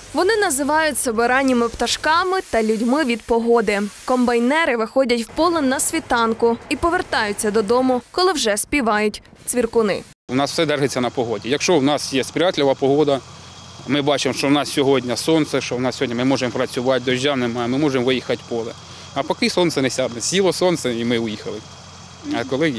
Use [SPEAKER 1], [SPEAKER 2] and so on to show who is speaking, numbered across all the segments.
[SPEAKER 1] Вони називають себе ранніми пташками та людьми від погоди. Комбайнери виходять в поле на світанку і повертаються додому, коли вже співають цвіркуни.
[SPEAKER 2] У нас все держиться на погоді. Якщо в нас є сприятлива погода, ми бачимо, що в нас сьогодні сонце, що в нас сьогодні ми можемо працювати, дощу немає, ми можемо виїхати в поле. А поки сонце не сяде, сіло сонце і ми уїхали. А коли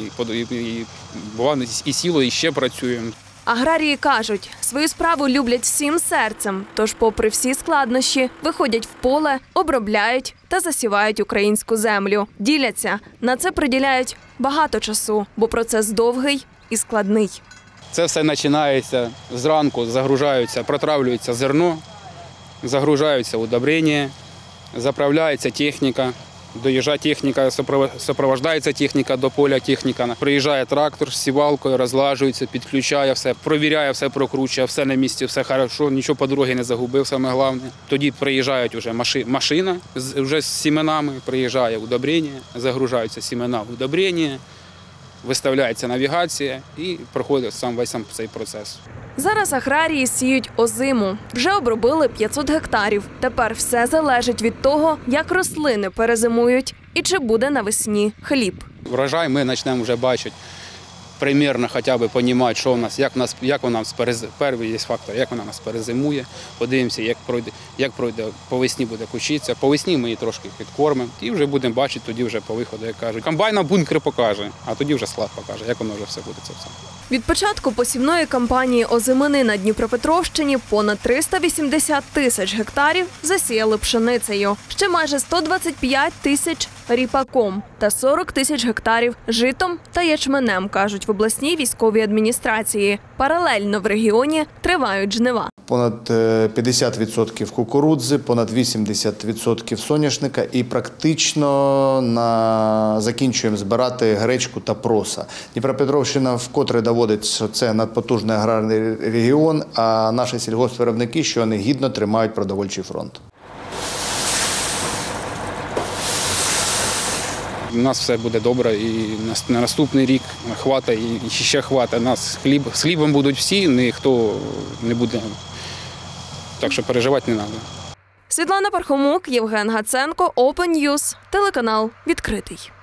[SPEAKER 2] буває і сіло, і ще працюємо.
[SPEAKER 1] Аграрії кажуть, свою справу люблять всім серцем, тож попри всі складнощі виходять в поле, обробляють та засівають українську землю. Діляться, на це приділяють багато часу, бо процес довгий і складний.
[SPEAKER 2] Це все починається зранку, загружаються, протравлюється зерно, загружаються удобрення, заправляється техніка, доїжджає техніка, супроводжується техніка до поля, техніка. Приїжджає трактор з сівалкою, розлажується, підключає все, провіряє все, прокручує, все на місці, все добре, нічого по дорозі не загубив, саме головне. Тоді приїжджають вже машина вже з сіменами, приїжджає удобрення, загружаються сімена в удобрення, виставляється навігація і проходить весь цей процес.
[SPEAKER 1] Зараз аграрії сіють озиму. Вже обробили 500 гектарів. Тепер все залежить від того, як рослини перезимують і чи буде навесні хліб.
[SPEAKER 2] Врожай ми почнемо вже бачити, примірно хоча б розуміти, що в нас, як вона перший є фактор, як вона нас перезимує. Подивимося, як пройде, по весні буде кучитися. По весні ми її трошки підкормимо і вже будемо бачити тоді вже по виходу, як кажуть. Комбайн на бункер покаже, а тоді вже склад покаже, як воно вже все буде це все.
[SPEAKER 1] Від початку посівної кампанії озимини на Дніпропетровщині понад 380 тисяч гектарів засіяли пшеницею. Ще майже 125 тисяч – ріпаком та 40 тисяч гектарів – житом та ячменем, кажуть в обласній військовій адміністрації. Паралельно в регіоні тривають жнива.
[SPEAKER 3] Понад 50% кукурудзи, понад 80% соняшника і практично закінчуємо збирати гречку та проса. Дніпропетровщина вкотре доводить, що це надпотужний аграрний регіон, а наші сільгоспвиробники, що вони гідно тримають продовольчий фронт.
[SPEAKER 2] У нас все буде добре і на наступний рік хватає, і ще хватає. Нас з хлібом будуть всі, ніхто не буде. Так що переживати не треба.
[SPEAKER 1] Світлана Пархомук, Євген Гаценко, Open News, телеканал «Відкритий».